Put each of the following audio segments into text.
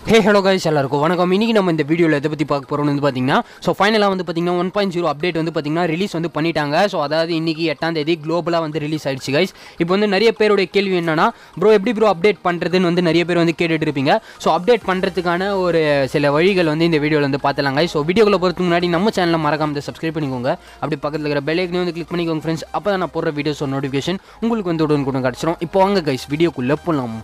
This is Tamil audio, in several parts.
Hey hello guys எல்லாருக்கும் வணக்கம். இன்னைக்கு நம்ம இந்த வீடியோல எதை பத்தி பார்க்க போறோம்னு பாத்தீங்கன்னா ஃபைனலா பாத்தீங்கன்னா 1.0 அப்டேட் பாத்தீங்கன்னா ரிலீஸ் பண்ணிட்டாங்க. சோ அதாவது இன்னைக்கு 8ஆம் தேதி குளோபலா ரிலீஸ் ஆயிடுச்சு गाइस. இப்போ நிறைய பேரோட கேள்வி என்னன்னா bro எப்படி bro அப்டேட் பண்றதுன்னு நிறைய பேர் கேட்டிட்டு இருப்பீங்க. சோ அப்டேட் பண்றதுக்கான ஒரு சில வழிகள் இந்த வீடியோல பார்த்தலாம் गाइस. சோ வீடியோக்குள்ள போறதுக்கு முன்னாடி நம்ம சேனலை மறக்காம சப்ஸ்கிரைப் பண்ணிக்கோங்க. அப்படியே பக்கத்துல இருக்கிற பெல் ஐகானை கிளிக் பண்ணிக்கோங்க फ्रेंड्स. அப்பதான் நான் போடுற வீடியோஸ் நோட்டிஃபிகேஷன் உங்களுக்கு உடனுக்குடன் கிடைச்சிரும். இப்போ வாங்க गाइस வீடியோக்குள்ள போலாம்.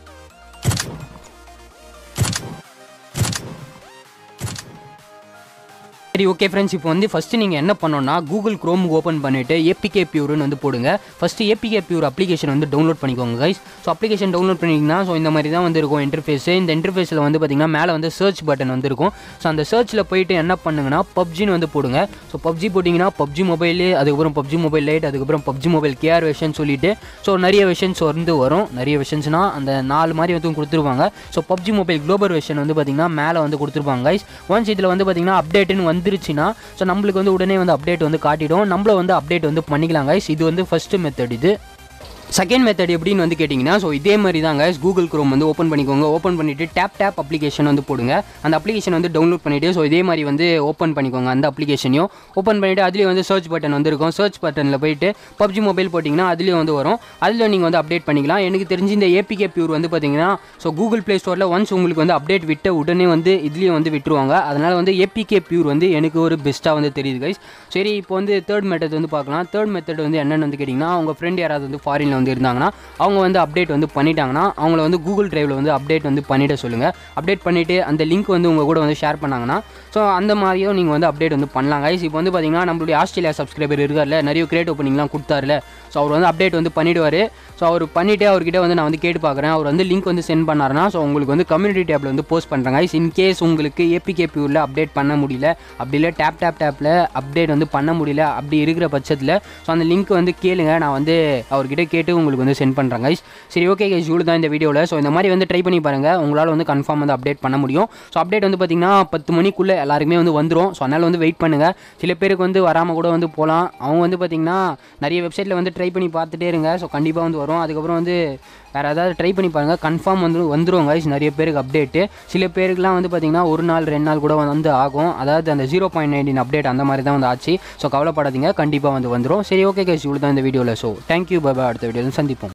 சரி ஓகே फ्रेंड्स, இப்போ ஃபர்ஸ்ட் நீங்க என்ன பண்ணனும்னா Google Chrome ஓபன் பண்ணிட்டு APK Pure ன்னு போடுங்க. First APK Pure application download பண்ணிக்கோங்க गाइस. சோ அப்ளிகேஷன் டவுன்லோட் பண்ணீங்கன்னா சோ இந்த மாதிரி தான் இருக்கும் இன்டர்ஃபேஸ். இந்த இன்டர்ஃபேஸ்ல பாத்தீங்கன்னா மேலே சர்ச் பட்டன் இருக்கும். சோ அந்த சர்ச்ல போய்ட்டு என்ன பண்ணுங்கன்னா Pubg ன்னு போடுங்க. சோ Pubg போடிங்கனா Pubg மொபைல், அதுக்கு அப்புறம் Pubg மொபைல் லைட், அதுக்கு அப்புறம் Pubg மொபைல் KR வெர்ஷன் சொல்லிட்டு சோ நிறைய வெர்ஷன்ஸ் வரும். நிறைய வெர்ஷன்ஸ்னா அந்த 4 மாதிரி கொடுத்துருவாங்க. So Pubg mobile global version பாத்தீங்கன்னா மேலே கொடுத்துருப்பாங்க गाइस. ஒன்ஸ் இதுல பாத்தீங்கன்னா அப்டேட்னு வந்துருச்சுனா சோ நமக்கு உடனே அப்டேட் காட்டிடும். நம்மள அப்டேட் பண்ணிக்கலாம் गाइस. இது ஃபர்ஸ்ட் மெத்தட். இது செகண்ட் மெத்தட் எப்படின்னு கேட்டிங்கன்னா ஸோ இதே மாதிரி தான் गाइस. Google Chrome ஓப்பன் பண்ணிக்கோங்க. ஓப்பன் பண்ணிவிட்டு டேப் அப்ளிகேஷன் போடுங்க. அந்த அப்ளிகேஷன் டவுன்லோட் பண்ணிவிட்டு ஸோ இதே மாதிரி ஓப்பன் பண்ணிக்கோங்க. அந்த அப்ளிகேஷனையும் ஓப்பன் பண்ணிவிட்டு அதுலேயும் சர்ச் பட்டன் இருக்கும். சர்ச் பட்டனில் போயிட்டு Pubg மொபைல் போட்டிங்கன்னா அதுலேயும் வரும். அதில் நீங்கள் அப்டேட் பண்ணிக்கலாம். எனக்கு தெரிஞ்சு இந்த APK Pure பார்த்தீங்கன்னா ஸோ Google Play Storeல ஒன்ஸ் உங்களுக்கு அப்டேட் விட்ட உடனே இதுலேயும் விட்டுருவாங்க. அதனால் APK Pure எனக்கு ஒரு பெஸ்ட்டாக தெரியுது गाइस. சரி இப்போ தேர்ட் மெத்தட் பார்க்கலாம். தேர்ட் மெத்தட் என்னென்னு கேட்டிங்கன்னா உங்கள் ஃப்ரெண்ட் யாராவது ஃபாரினில் இருந்தாங்கன்னா அவங்க அப்டேட் பண்ணிட்டாங்கன்னா அவங்கள Google Driveல அப்டேட் பண்ணிட சொல்லுங்க. அப்டேட் பண்ணிட்டு அந்த லிங்க் உங்க கூட ஷேர் பண்ணாங்கன்னா ஸோ அந்த மாதிரியும் நீங்கள் அப்டேட் பண்ணலாம் गाइस. இப்போ பார்த்தீங்கன்னா நம்மளுடைய ஆஸ்திரேலியா சப்ஸ்கிரைபர் இருக்கார்ல, நிறைய கிரியேட் ஓப்பனிங்லாம் கொடுத்தாருல, ஸோ அவர் அப்டேட் பண்ணிடுவார். ஸோ அவர் பண்ணிவிட்டு அவர்கிட்ட நான் கேட்டு பார்க்குறேன். அவர் லிங்க் சென்ட் பண்ணாருன்னா ஸோ உங்களுக்கு கம்யூனிட்டி டேப்பில் போஸ்ட் பண்ணுறேன் गाइस. இன்கேஸ் உங்களுக்கு APK Pureல அப்டேட் பண்ண முடியல, அப்படி இல்லை டேப்பில் அப்டேட் பண்ண முடியல, அப்படி இருக்கிற பட்சத்தில் ஸோ அந்த லிங்க் கேளுங்க. நான் அவர்கிட்ட கேட்டு உங்களுக்கு சென்ட் பண்ணுறேன் गाइस. சரி ஓகே गाइस, இவ்வளோ தான் இந்த வீடியோவில். ஸோ இந்த மாதிரி ட்ரை பண்ணி பாருங்கள். உங்களால் கன்ஃபார்ம் அப்டேட் பண்ண முடியும். ஸோ அப்டேட் பார்த்தீங்கன்னா 10 மணிக்குள்ளே எல்லாருக்குமே வந்துடும். ஸோ அதனால் வெயிட் பண்ணுங்கள். சில பேருக்கு வராமல் கூட போகலாம். அவங்க பார்த்தீங்கன்னா நிறைய வெப்சைட்டில் ட்ரை பண்ணி பார்த்துட்டே இருங்க. ஸோ கண்டிப்பாக வரும். அதுக்கப்புறம் வேறு ஏதாவது ட்ரை பண்ணி பாருங்கள். கன்ஃபார்ம் வந்துடும் गाइस. நிறைய பேருக்கு அப்டேட்டு, சில பேருக்குலாம் பார்த்தீங்கன்னா 1 நாள் 2 நாள் கூட ஆகும். அதாவது அந்த 0.19 அப்டேட் அந்த மாதிரி தான் ஆச்சு. ஸோ கவலைப்படாதீங்க, கண்டிப்பாக வந்துடும். சரி ஓகே गाइस, இவ்வளோ தான் இந்த வீடியோவில். So thank you, bye bye. அடுத்த வீடியோவில் சந்திப்போம்.